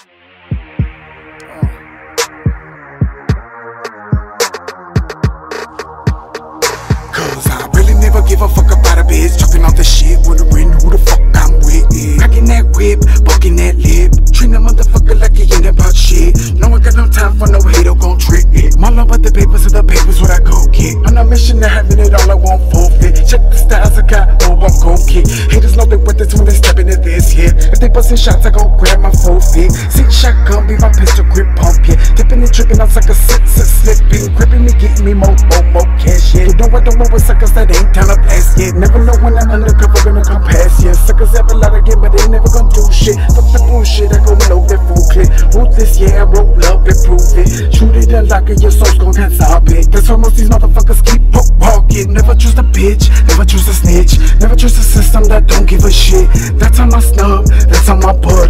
Cause I really never give a fuck about a bitch. Talking off the shit, wondering who the fuck I'm with. Cracking that whip, bucking that lip. Treating a motherfucker like he ain't about shit. No one got no time for no hater gon' trick it. All about the papers, so the papers what I go get. On a mission to having it all, I won't forfeit. Check the styles I got, oh I'm gon' kick. Haters know they with this when they step into this here. If they bustin' shots, I gon' grab my forfeit. 6 shotgun, be my pistol grip pump, yeah. Dipping and tripping, I'm like a slipping. Gripping me, getting me more cash, yeah. You know I don't know what suckers that ain't down to pass yet. Never know when I'm undercover gonna come past, yeah. Suckers have a lot again, but they never gon' do shit. Fuck the bullshit, I go load that full clip. Ruthless, yeah, I roll up and prove it. Shoot it and lock it, your soul's gon' absorb it. That's why most these motherfuckers keep walking. Never choose the bitch, never choose the snitch. Never choose the system that don't give a shit. That's on my snub, that's on my butt.